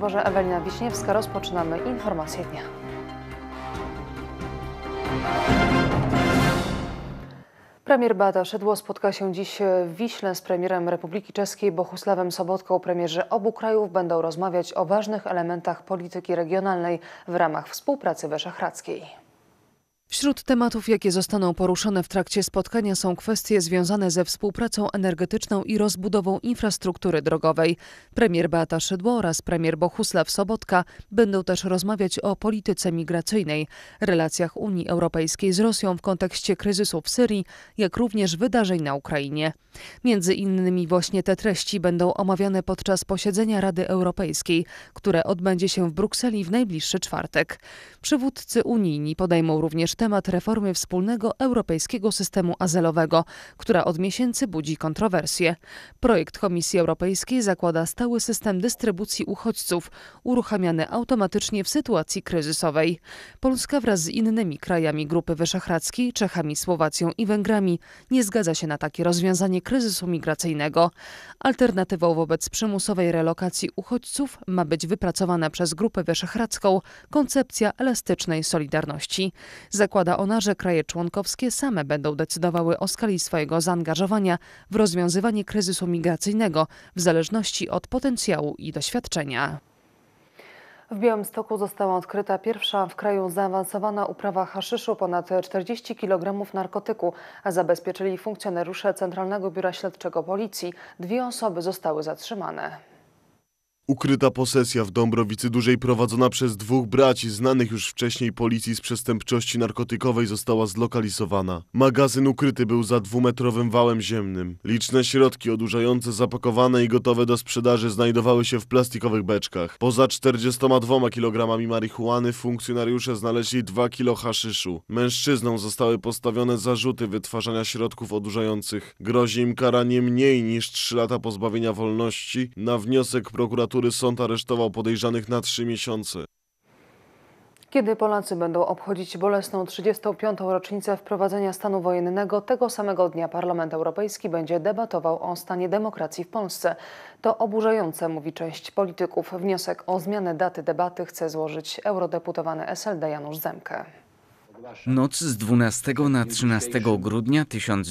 redaktorze Ewelina Wiśniewska. Rozpoczynamy informacje dnia. Premier Beata Szydło spotka się dziś w Wiśle z premierem Republiki Czeskiej Bohusławem Sobotką. Premierzy obu krajów będą rozmawiać o ważnych elementach polityki regionalnej w ramach współpracy wyszehradzkiej. Wśród tematów, jakie zostaną poruszone w trakcie spotkania, są kwestie związane ze współpracą energetyczną i rozbudową infrastruktury drogowej. Premier Beata Szydło oraz premier Bohusław Sobotka będą też rozmawiać o polityce migracyjnej, relacjach Unii Europejskiej z Rosją w kontekście kryzysu w Syrii, jak również wydarzeń na Ukrainie. Między innymi właśnie te treści będą omawiane podczas posiedzenia Rady Europejskiej, które odbędzie się w Brukseli w najbliższy czwartek. Przywódcy unijni podejmą również temat reformy wspólnego europejskiego systemu azylowego, która od miesięcy budzi kontrowersje. Projekt Komisji Europejskiej zakłada stały system dystrybucji uchodźców, uruchamiany automatycznie w sytuacji kryzysowej. Polska wraz z innymi krajami Grupy Wyszehradzkiej, Czechami, Słowacją i Węgrami nie zgadza się na takie rozwiązanie kryzysu migracyjnego. Alternatywą wobec przymusowej relokacji uchodźców ma być wypracowana przez Grupę Wyszehradzką koncepcja elastycznej solidarności. Zakłada ona, że kraje członkowskie same będą decydowały o skali swojego zaangażowania w rozwiązywanie kryzysu migracyjnego w zależności od potencjału i doświadczenia. W Białymstoku została odkryta pierwsza w kraju zaawansowana uprawa haszyszu, ponad 40 kg narkotyku, a zabezpieczyli funkcjonariusze Centralnego Biura Śledczego Policji. 2 osoby zostały zatrzymane. Ukryta posesja w Dąbrowicy Dużej prowadzona przez 2 braci znanych już wcześniej policji z przestępczości narkotykowej została zlokalizowana. Magazyn ukryty był za 2-metrowym wałem ziemnym. Liczne środki odurzające zapakowane i gotowe do sprzedaży znajdowały się w plastikowych beczkach. Poza 42 kg marihuany funkcjonariusze znaleźli 2 kg haszyszu. Mężczyznom zostały postawione zarzuty wytwarzania środków odurzających. Grozi im kara nie mniej niż 3 lata pozbawienia wolności. Na wniosek prokuratury sąd aresztował podejrzanych na 3 miesiące. Kiedy Polacy będą obchodzić bolesną 35. rocznicę wprowadzenia stanu wojennego, tego samego dnia Parlament Europejski będzie debatował o stanie demokracji w Polsce. To oburzające, mówi część polityków. Wniosek o zmianę daty debaty chce złożyć eurodeputowany SLD Janusz Zemke. Noc z 12 na 13 grudnia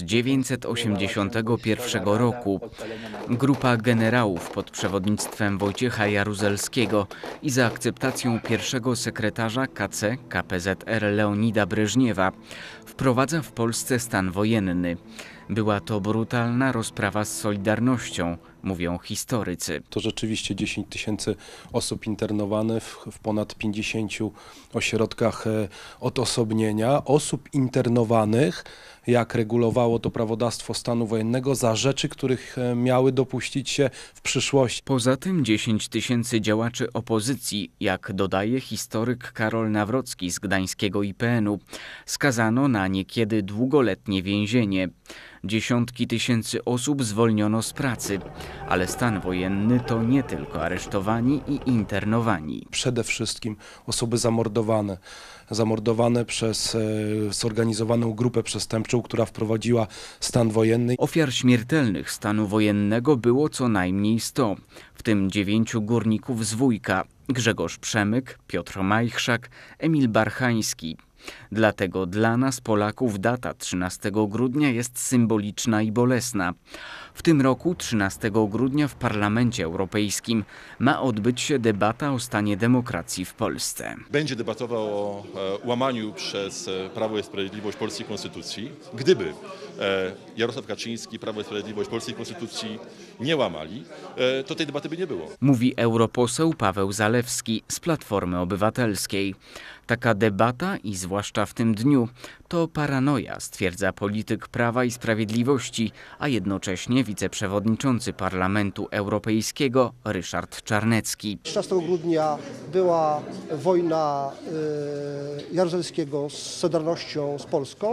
1981 roku. Grupa generałów pod przewodnictwem Wojciecha Jaruzelskiego i za akceptacją pierwszego sekretarza KC KPZR Leonida Breżniewa wprowadza w Polsce stan wojenny. Była to brutalna rozprawa z Solidarnością, mówią historycy. To rzeczywiście 10 000 osób internowanych w ponad 50 ośrodkach odosobnienia. Osób internowanych, jak regulowało to prawodawstwo stanu wojennego, za rzeczy, których miały dopuścić się w przyszłości. Poza tym 10 000 działaczy opozycji, jak dodaje historyk Karol Nawrocki z gdańskiego IPN-u, skazano na niekiedy długoletnie więzienie. Dziesiątki tysięcy osób zwolniono z pracy, ale stan wojenny to nie tylko aresztowani i internowani. Przede wszystkim osoby zamordowane przez zorganizowaną grupę przestępczą, która wprowadziła stan wojenny. Ofiar śmiertelnych stanu wojennego było co najmniej 100, w tym 9 górników z Wujka: Grzegorz Przemyk, Piotr Majchrzak, Emil Barchański. Dlatego dla nas, Polaków, data 13 grudnia jest symboliczna i bolesna. W tym roku, 13 grudnia, w Parlamencie Europejskim ma odbyć się debata o stanie demokracji w Polsce. Będzie debatował o łamaniu przez Prawo i Sprawiedliwość polskiej konstytucji. Gdyby Jarosław Kaczyński, Prawo i Sprawiedliwość polskiej konstytucji nie łamali, to tej debaty by nie było. Mówi europoseł Paweł Zalewski z Platformy Obywatelskiej. Taka debata, i zwłaszcza w tym dniu, to paranoja, stwierdza polityk Prawa i Sprawiedliwości, a jednocześnie wiceprzewodniczący Parlamentu Europejskiego Ryszard Czarnecki. 13 grudnia była wojna Jaruzelskiego z Solidarnością z Polską.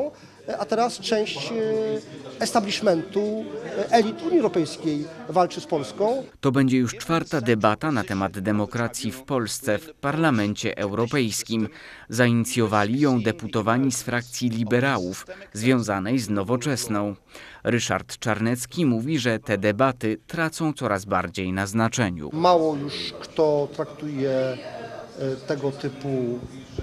a teraz część establishmentu, elit Unii Europejskiej walczy z Polską. To będzie już czwarta debata na temat demokracji w Polsce w Parlamencie Europejskim. Zainicjowali ją deputowani z frakcji liberałów związanej z Nowoczesną. Ryszard Czarnecki mówi, że te debaty tracą coraz bardziej na znaczeniu. Mało już kto traktuje tego typu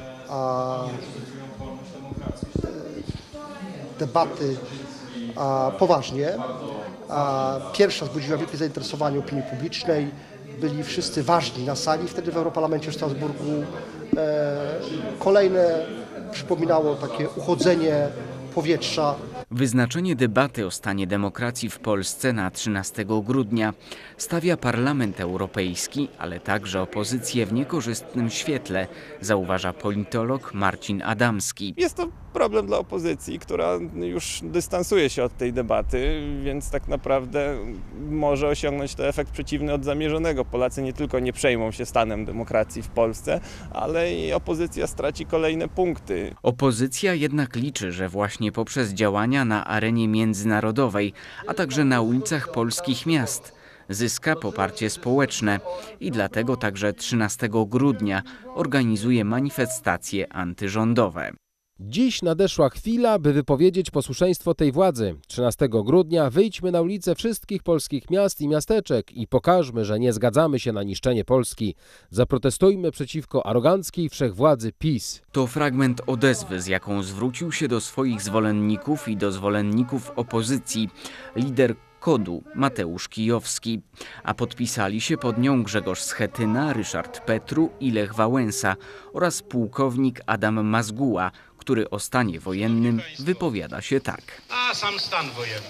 debaty poważnie. Pierwsza wzbudziła wielkie zainteresowanie opinii publicznej. Byli wszyscy ważni na sali wtedy w Europarlamencie w Strasburgu. Kolejne przypominało takie uchodzenie powietrza. Wyznaczenie debaty o stanie demokracji w Polsce na 13 grudnia stawia Parlament Europejski, ale także opozycję w niekorzystnym świetle, zauważa politolog Marcin Adamski. Jest to problem dla opozycji, która już dystansuje się od tej debaty, więc tak naprawdę może osiągnąć to efekt przeciwny od zamierzonego. Polacy nie tylko nie przejmą się stanem demokracji w Polsce, ale i opozycja straci kolejne punkty. Opozycja jednak liczy, że właśnie poprzez działania na arenie międzynarodowej, a także na ulicach polskich miast zyska poparcie społeczne i dlatego także 13 grudnia organizuje manifestacje antyrządowe. Dziś nadeszła chwila, by wypowiedzieć posłuszeństwo tej władzy. 13 grudnia wyjdźmy na ulice wszystkich polskich miast i miasteczek i pokażmy, że nie zgadzamy się na niszczenie Polski. Zaprotestujmy przeciwko aroganckiej wszechwładzy PiS. To fragment odezwy, z jaką zwrócił się do swoich zwolenników i do zwolenników opozycji lider KOD-u Mateusz Kijowski, a podpisali się pod nią Grzegorz Schetyna, Ryszard Petru i Lech Wałęsa oraz pułkownik Adam Mazguła, który o stanie wojennym wypowiada się tak. A sam stan wojenny.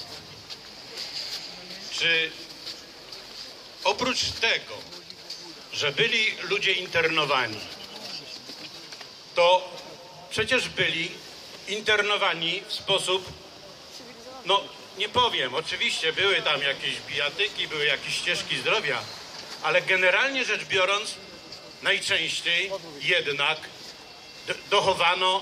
Czy oprócz tego, że byli ludzie internowani, to przecież byli internowani w sposób, nie powiem, oczywiście były tam jakieś bijatyki, były jakieś ścieżki zdrowia, ale generalnie rzecz biorąc najczęściej jednak dochowano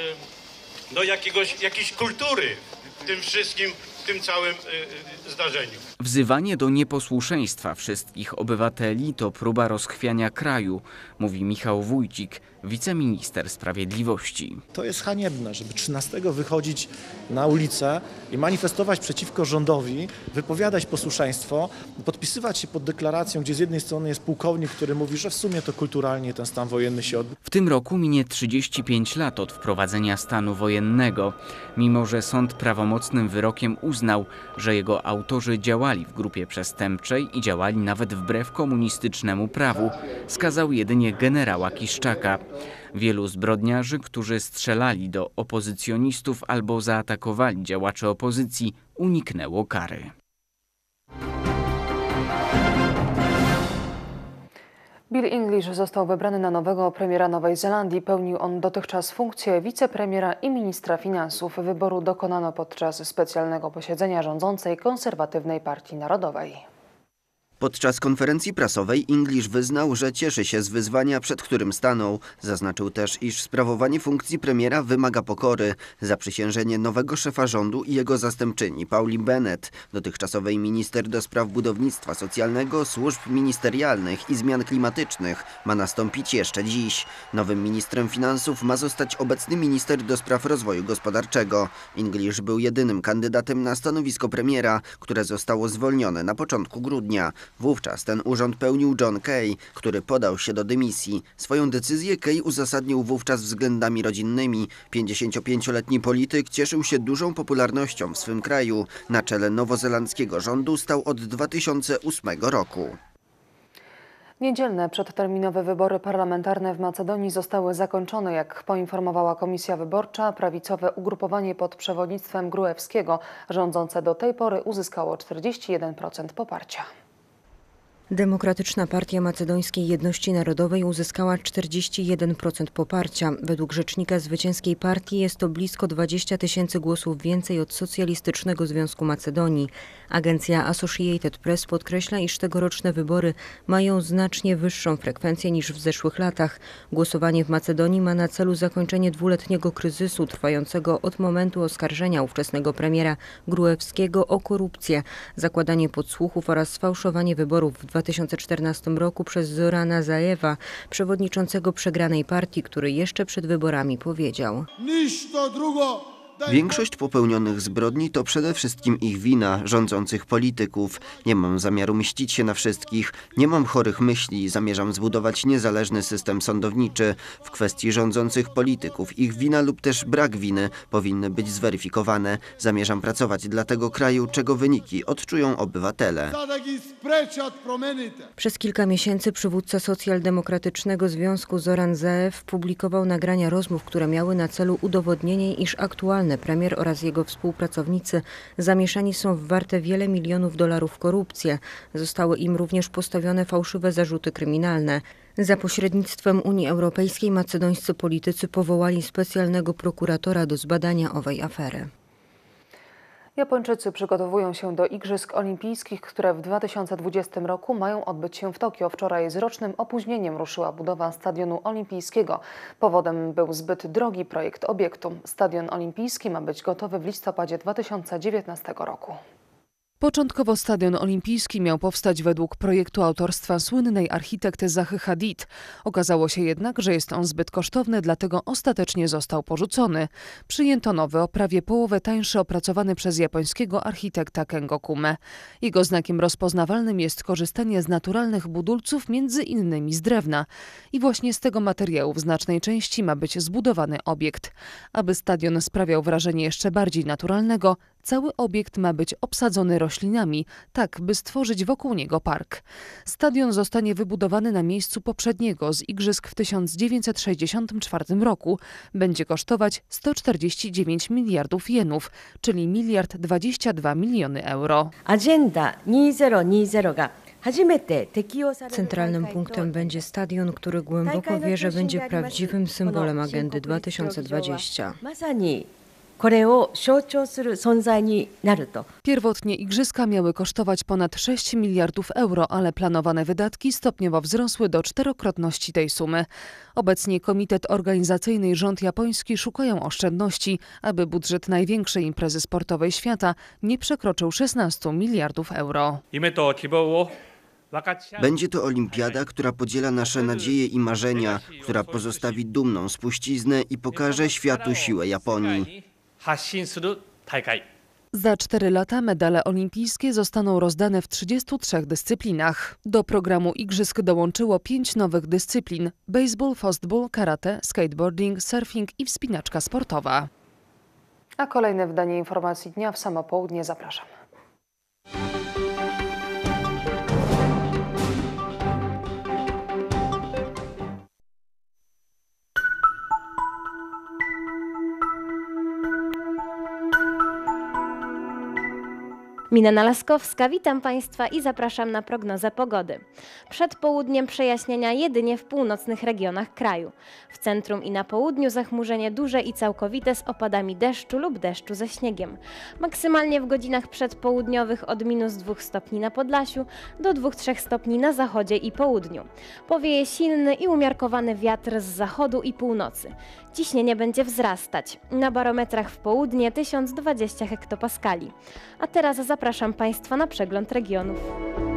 jakiejś kultury w tym wszystkim, w tym całym zdarzeniu. Wzywanie do nieposłuszeństwa wszystkich obywateli to próba rozchwiania kraju, mówi Michał Wójcik, wiceminister sprawiedliwości. To jest haniebne, żeby 13 wychodzić na ulicę i manifestować przeciwko rządowi, wypowiadać posłuszeństwo, podpisywać się pod deklaracją, gdzie z jednej strony jest pułkownik, który mówi, że w sumie to kulturalnie ten stan wojenny się odbył. W tym roku minie 35 lat od wprowadzenia stanu wojennego, mimo że sąd prawomocnym wyrokiem uznał, że jego autorzy działali w grupie przestępczej i działali nawet wbrew komunistycznemu prawu, skazał jedynie generała Kiszczaka. Wielu zbrodniarzy, którzy strzelali do opozycjonistów albo zaatakowali działaczy opozycji, uniknęło kary. Bill English został wybrany na nowego premiera Nowej Zelandii. Pełnił on dotychczas funkcję wicepremiera i ministra finansów. Wyboru dokonano podczas specjalnego posiedzenia rządzącej Konserwatywnej Partii Narodowej. Podczas konferencji prasowej English wyznał, że cieszy się z wyzwania, przed którym stanął. Zaznaczył też, iż sprawowanie funkcji premiera wymaga pokory. Zaprzysiężenie nowego szefa rządu i jego zastępczyni Pauli Bennett, dotychczasowej minister do spraw budownictwa socjalnego, służb ministerialnych i zmian klimatycznych, ma nastąpić jeszcze dziś. Nowym ministrem finansów ma zostać obecny minister do spraw rozwoju gospodarczego. English był jedynym kandydatem na stanowisko premiera, które zostało zwolnione na początku grudnia. Wówczas ten urząd pełnił John Key, który podał się do dymisji. Swoją decyzję Key uzasadnił wówczas względami rodzinnymi. 55-letni polityk cieszył się dużą popularnością w swym kraju. Na czele nowozelandzkiego rządu stał od 2008 roku. Niedzielne przedterminowe wybory parlamentarne w Macedonii zostały zakończone. Jak poinformowała Komisja Wyborcza, prawicowe ugrupowanie pod przewodnictwem Gruevskiego, rządzące do tej pory, uzyskało 41% poparcia. Demokratyczna Partia Macedońskiej Jedności Narodowej uzyskała 41% poparcia. Według rzecznika zwycięskiej partii jest to blisko 20 000 głosów więcej od Socjalistycznego Związku Macedonii. Agencja Associated Press podkreśla, iż tegoroczne wybory mają znacznie wyższą frekwencję niż w zeszłych latach. Głosowanie w Macedonii ma na celu zakończenie dwuletniego kryzysu trwającego od momentu oskarżenia ówczesnego premiera Gruevskiego o korupcję, zakładanie podsłuchów oraz sfałszowanie wyborów w 2014 roku przez Zorana Zaeva, przewodniczącego przegranej partii, który jeszcze przed wyborami powiedział: Większość popełnionych zbrodni to przede wszystkim ich wina, rządzących polityków. Nie mam zamiaru mścić się na wszystkich, nie mam chorych myśli, zamierzam zbudować niezależny system sądowniczy. W kwestii rządzących polityków ich wina lub też brak winy powinny być zweryfikowane. Zamierzam pracować dla tego kraju, czego wyniki odczują obywatele. Przez kilka miesięcy przywódca Socjaldemokratycznego Związku Zoran Zaev publikował nagrania rozmów, które miały na celu udowodnienie, iż aktualny premier oraz jego współpracownicy zamieszani są w warte wiele milionów dolarów korupcję. Zostały im również postawione fałszywe zarzuty kryminalne. Za pośrednictwem Unii Europejskiej macedońscy politycy powołali specjalnego prokuratora do zbadania owej afery. Japończycy przygotowują się do Igrzysk Olimpijskich, które w 2020 roku mają odbyć się w Tokio. Wczoraj z rocznym opóźnieniem ruszyła budowa stadionu olimpijskiego. Powodem był zbyt drogi projekt obiektu. Stadion olimpijski ma być gotowy w listopadzie 2019 roku. Początkowo stadion olimpijski miał powstać według projektu autorstwa słynnej architekt Zahy Hadid. Okazało się jednak, że jest on zbyt kosztowny, dlatego ostatecznie został porzucony. Przyjęto nowy, o prawie połowę tańszy, opracowany przez japońskiego architekta Kengo Kume. Jego znakiem rozpoznawalnym jest korzystanie z naturalnych budulców, między innymi z drewna. I właśnie z tego materiału w znacznej części ma być zbudowany obiekt. Aby stadion sprawiał wrażenie jeszcze bardziej naturalnego, cały obiekt ma być obsadzony roślinami, tak by stworzyć wokół niego park. Stadion zostanie wybudowany na miejscu poprzedniego z igrzysk w 1964 roku. Będzie kosztować 149 miliardów jenów, czyli 1,022 miliony euro. Agenda 2020 が Centralnym punktem będzie stadion, który głęboko wierzę będzie prawdziwym symbolem agendy 2020. Pierwotnie igrzyska miały kosztować ponad 6 miliardów euro, ale planowane wydatki stopniowo wzrosły do czterokrotności tej sumy. Obecnie komitet organizacyjny i rząd japoński szukają oszczędności, aby budżet największej imprezy sportowej świata nie przekroczył 16 miliardów euro. Będzie to olimpiada, która podziela nasze nadzieje i marzenia, która pozostawi dumną spuściznę i pokaże światu siłę Japonii. Za 4 lata medale olimpijskie zostaną rozdane w 33 dyscyplinach. Do programu igrzysk dołączyło 5 nowych dyscyplin: baseball, fastball, karate, skateboarding, surfing i wspinaczka sportowa. A kolejne wydanie informacji dnia w samo południe zapraszam. Milena Laskowska, witam Państwa i zapraszam na prognozę pogody. Przed południem przejaśnienia jedynie w północnych regionach kraju. W centrum i na południu zachmurzenie duże i całkowite z opadami deszczu lub deszczu ze śniegiem. Maksymalnie w godzinach przedpołudniowych od -2 stopni na Podlasiu do 2-3 stopni na zachodzie i południu. Powieje silny i umiarkowany wiatr z zachodu i północy. Ciśnienie będzie wzrastać. Na barometrach w południe 1020 hektopaskali. A teraz zapraszam Państwa na przegląd regionów.